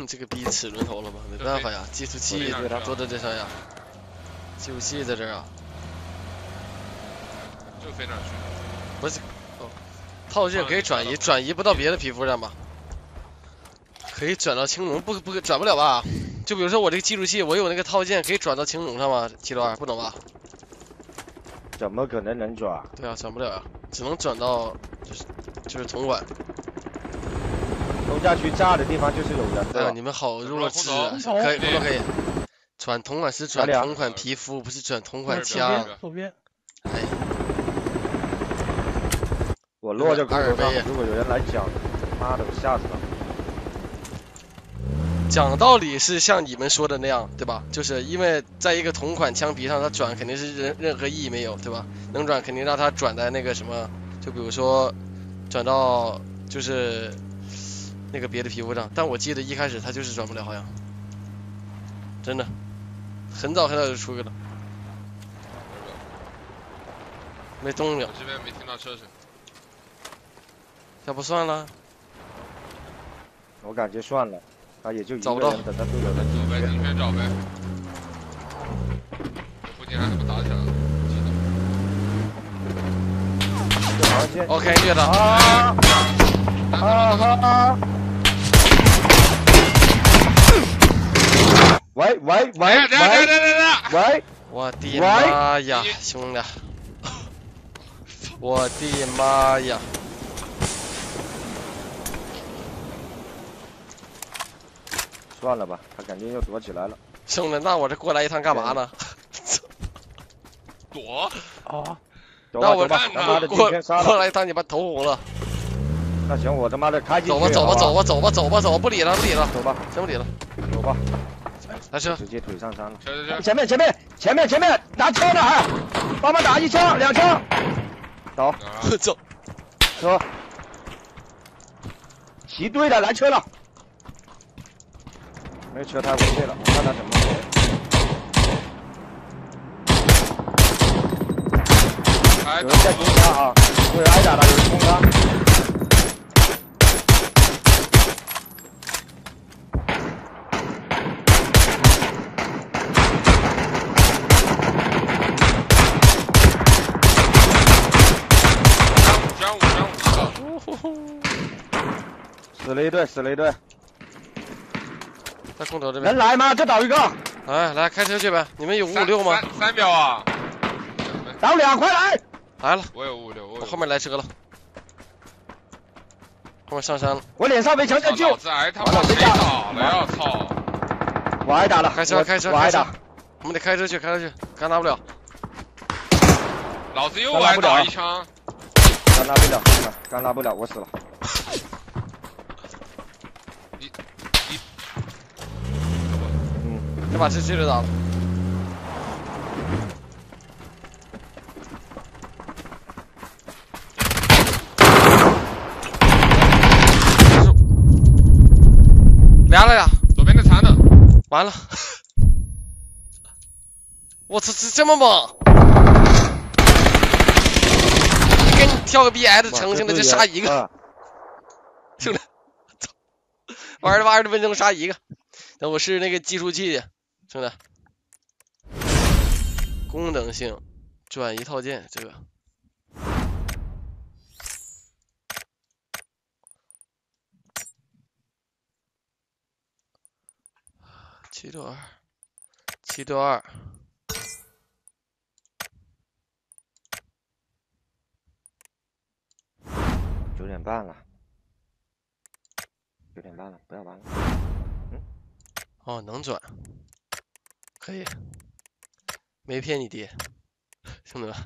这个逼齿轮头了吗？没办法呀，计数器坐在这上呀，计数器在这儿啊。 就飞哪儿去？ 不是，哦，套件可以转移不到别的皮肤上吧？可以转到青龙，不转不了吧？就比如说我这个计数器，我有那个套件可以转到青龙上吗？762不能吧？ 怎么可能能转？ 对啊，转不了呀，只能转到就是铜管。 东家区炸的地方就是有人的。 哎呀，你们好弱智啊！可以，可以。转铜管是转同款皮肤，不是转同款枪。 左边。 哎。 我落这个上，如果有人来讲，妈的，我吓死了。 讲道理是像你们说的那样，对吧？就是因为在一个同款枪皮上，它转肯定是任何意义没有，对吧？能转肯定让它转在那个什么，就比如说转到就是那个别的皮肤上。但我记得一开始它就是转不了，好像真的很早就出去了，没动了。 我这边没听到车声。 要不算了？ 我感觉算了。他也就一个人，等他队友的走呗，你先找呗。这附近还怎么打起来了？ 记得。 OK， 越打。 喂！ 我的妈呀，兄弟！我的妈呀！ 算了吧，他肯定又躲起来了。 兄弟，那我这过来一趟干嘛呢？ 躲啊！ 那我他妈的过来一趟，你把头红了。 那行，我他妈的开进去。 走吧，不理了。 走吧， 真不理了。 走吧。 来车。 直接腿上山了。 前面，拿车呢！帮忙打1枪2枪。走。 走。 车。齐队的来车了。没车太违背了，我看他怎么回。有人在攻他啊！有人挨打了，有人攻他。死了一队。 在空投这边能来吗？这倒一个。 来开车去呗。你们有556吗 ？3秒啊！ 倒2，快来！ 来了。 我有556， 我后面来车了。后面上山了。 我脸上没强震救。 老子挨他妈谁打了呀！操！ 我挨打了。 开车。 我挨打。 我们得开车去，刚拿不了。 老子又挨打1枪。 刚拿不了，我死了。 这把这接着打了。俩了呀！ 左边的残的。 完了！我操，这么猛！给你跳个 BS 成，兄弟，就杀一个。兄弟，玩着20分钟杀一个。那我是那个计数器，兄弟。功能性转移套件，这个。762，9点半了，不要玩了。哦，能转，可以，没骗你爹，兄弟们。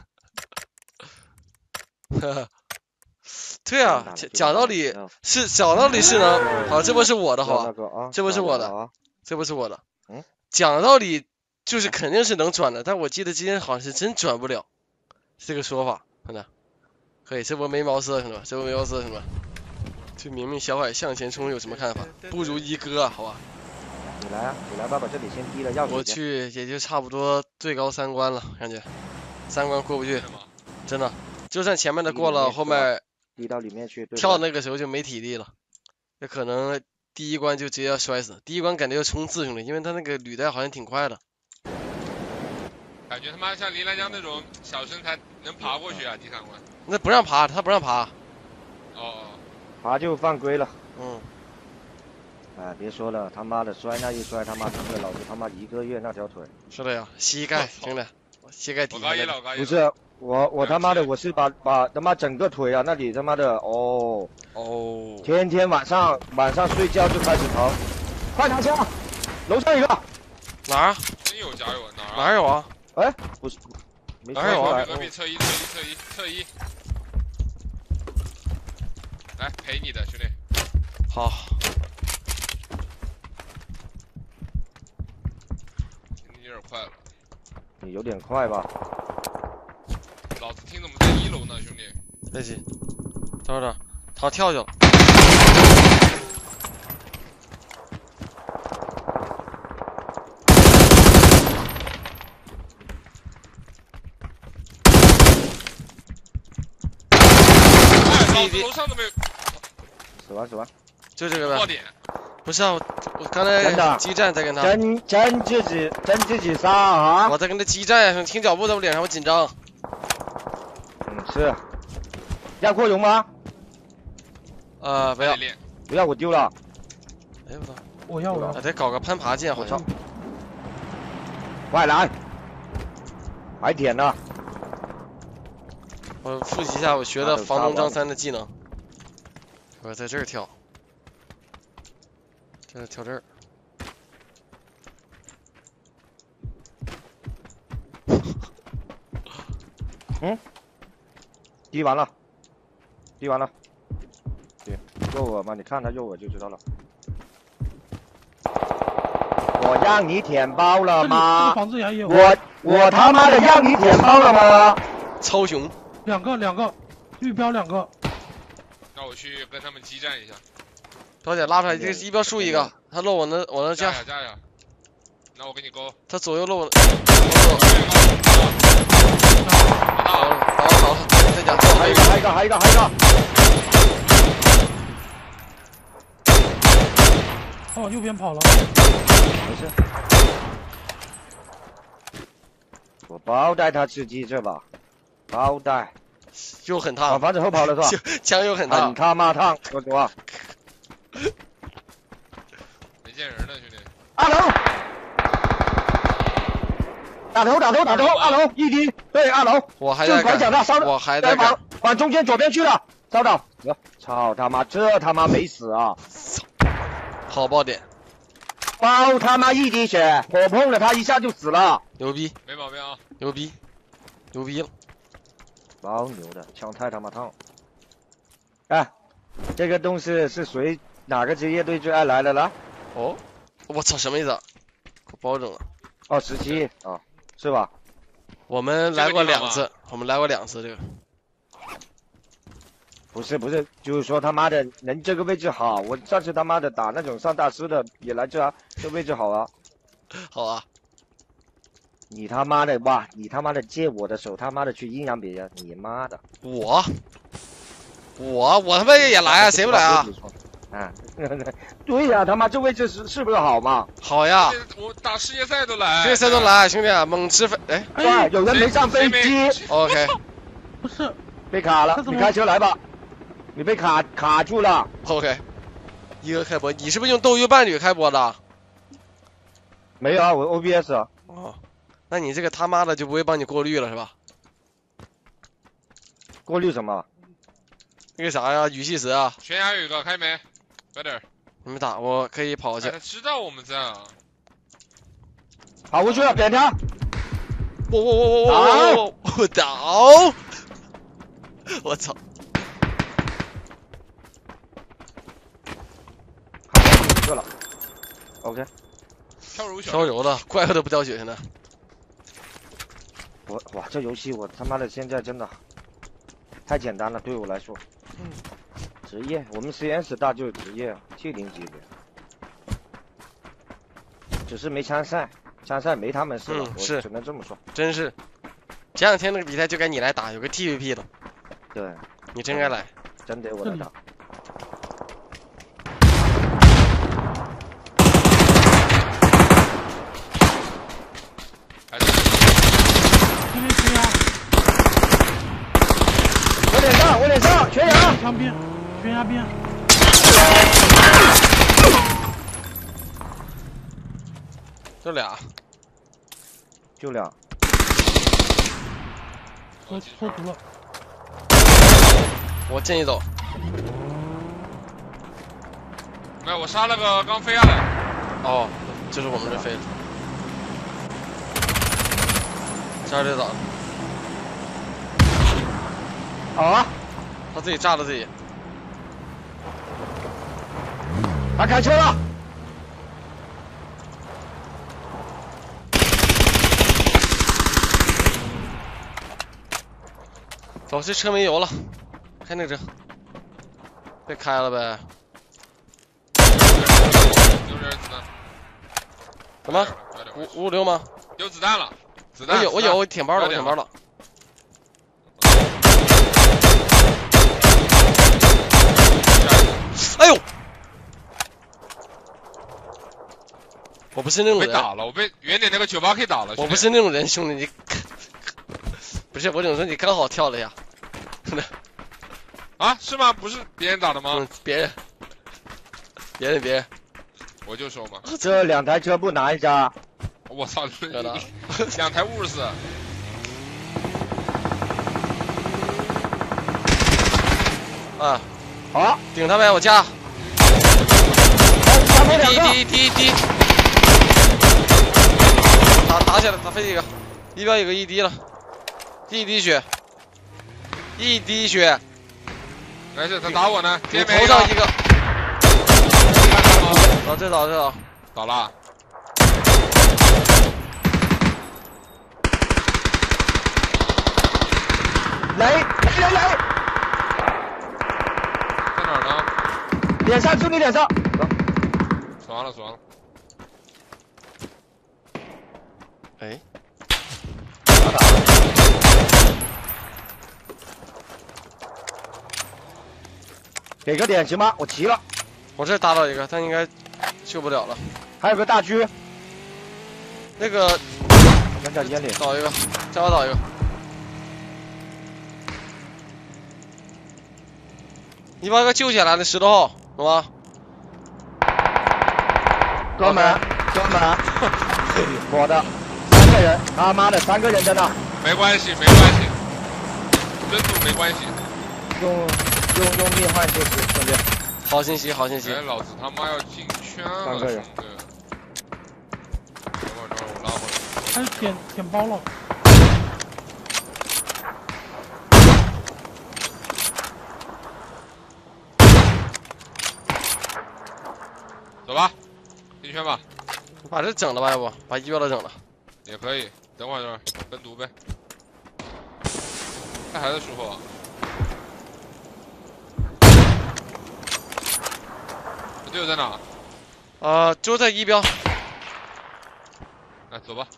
对啊，讲道理是能，好，这波是我的，好吧？这波是我的，讲道理就是肯定是能转的，但我记得今天好像是真转不了，这个说法，兄弟，可以，这波没毛色，兄弟们，这明明小海向前冲有什么看法？不如一哥，好吧？ 你来吧，把这里先低了，要我去也就差不多最高3关了，感觉3关过不去，真的，就算前面的过了，后面低到里面去， 跳那个时候就没体力了，也可能第一关就直接要摔死，第一关感觉要冲刺兄弟，因为他那个履带好像挺快的。 感觉他妈像林兰江那种小身材能爬过去啊，第3关。 那不让爬，他不让爬。 哦。 爬就犯规了。 嗯。 哎，别说了，他妈的摔那一摔，他妈疼的老子他妈1个月那条腿。 是的呀，膝盖兄弟，膝盖底下。 不是我他妈的我是把他妈整个腿啊那里他妈的哦，天天晚上睡觉就开始疼，快拿枪，楼上一个。 哪儿？ 真有加油， 哪有啊？ 哎，不是， 哪有啊？ 隔壁侧一，来陪你的兄弟。 好。 你有点快了。 你有点快吧？ 老子听怎么在1楼呢，兄弟？ 别急，等会儿，他跳去了。 楼上都没有。 死完， 就这个呗。 爆点。 不是啊，我刚才激战在跟他。 真自己杀啊！ 我在跟他激战呀，听脚步在我脸上，我紧张。 是。要扩容吗？ 不要。 不要，我丢了。 哎我操！ 我要。 得搞个攀爬键，好像。 快来！还点呢。 我复习一下我学的房东张三的技能。我在这儿跳。这跳这儿。 滴完了。对，肉我吗？你看他肉我就知道了。我让你舔包了吗？ 这个房子也有。 我他妈的让你舔包了吗？ 超雄。 两个，预标2个。 那我去跟他们激战一下。 高姐拉出来，这个一标输一个，他落我那架。那我给你勾。 他左右落我。倒，再讲。 还一个。 他往右边跑了。 没事。我包带他吃鸡翅吧。包带。 又很烫。 往房子后跑了是吧？ 枪又很烫。 很他妈烫，说实话。 没见人呢，兄弟。 2楼。打头，2楼一滴，对2楼。 我还在赶， 我还在赶， 往中间左边去了，烧到。操他妈，这他妈没死啊！ 好爆点。 包他妈一滴血，我碰了他一下就死了。 牛逼， 没毛病啊！ 牛逼了。 包牛的，枪太他妈烫。哎，这个东西是谁？哪个职业队最爱来的了？ 哦，我操，什么意思？我包整了。 17啊，是吧？ 我们来过2次，这个。 不是，就是说他妈的能这个位置好，我上次他妈的打那种上大师的也来这啊，这位置好啊。 好啊。 你他妈的借我的手他妈的去阴阳别人，你妈的！ 我他妈也来啊，谁不来啊？ 啊，对呀，他妈这位置是不是好嘛？ 好呀， 我打世界赛都来， 兄弟，猛吃飞，哎， 对，有人没上飞机。 OK， 不是， 被卡了，你开车来吧，你被卡住了。 OK， 一个开播，你是不是用斗鱼伴侣开播的？ 没有啊，我 OBS 啊。 哦，那你这个他妈的就不会帮你过滤了是吧？ 过滤什么？ 那个啥呀，语气词啊。 悬崖有一个，开没？快点。 你们打，我可以跑去。 他知道我们在啊。 跑过去了，扁他。 我倒。我操。 射了。OK。 跳柔的，怪不得不掉血现在。 哇，这游戏我他妈的现在真的太简单了，对我来说。职业，我们实验室大就是职业，70级别。只是没参赛，参赛没他们事了，我只能这么说。 真是，前2天那个比赛就该你来打，有个 TVP 的。 对， 你真该来， 真得我来打。 墙边，悬崖边。 就俩， 就俩。 我脱毒了。 我进一走。 没有，我杀了个刚飞下来。 哦，就是我们这飞的。炸这咋了？ 啊！ 他自己炸了自己。 他开车了。 走，这车没油了，开那个车。别开了呗。 有点子弹。 什么？556吗？ 有子弹了。子弹。 我有，我舔包了，我舔包了。哎呦！我不是那种人。 被打了，我被原点那个98K 打了。 我不是那种人，兄弟，你不是我只能说你刚好跳了呀。 啊，是吗？不是别人打的吗？ 嗯，别人。 我就说嘛。 这2台车不拿一家？ 我操，2台54。 啊， 好， 顶他呗，我加。滴，打起来，打飞一个，一标有个1滴了，一滴血， 没事，他打我呢， 你头上一个，这倒， 倒了。 雷！ 在哪儿呢？ 脸上，兄弟脸上。 死完了。 哎， 给个点行吗？我齐了。 我这打倒一个，他应该救不了了。 还有个大狙。 那个， 两脚烟里倒一个，加我倒一个。你把个救起来，那石头后，懂吗？ 哥们，我的3个人，他妈的3个人在那。 没关系，真赌没关系。 用命换就是兄弟。 好信息。 哎，老子他妈要进圈了， 3个人。 等会儿我拉回来。 他舔包了。 走吧，进圈吧。 把这整了吧，要不把1标都整了。 也可以，等会儿跟读呗。他还在疏后啊。队友在哪？ 就在1标。 来，走吧。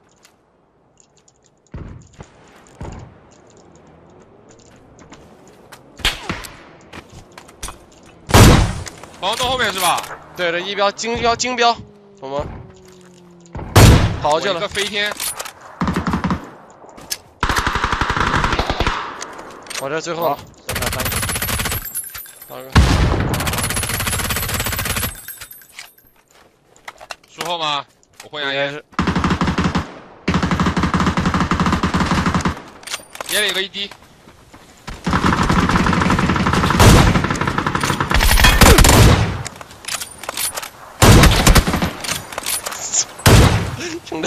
房东后面是吧？ 对1标，金标，懂吗？跑去了。 一个飞天。 我这最后了。打个。 疏后吗？我会扬烟。烟里有个1滴。 兄弟，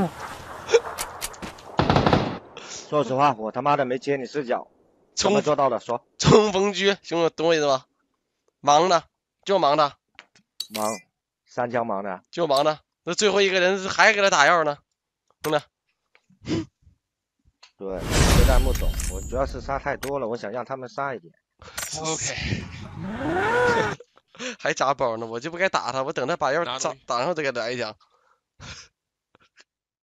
说实话，我他妈的没接你视角，怎么做到的？说。 冲锋狙，兄弟，懂我意思吗？忙的，就忙的。 忙，3枪忙的。 就忙的，那最后一个人还给他打药呢，兄弟。 对，这弹幕懂，我主要是杀太多了，我想让他们杀一点。 OK。 还扎包呢，我就不该打他，我等他把药打上再给他来一枪。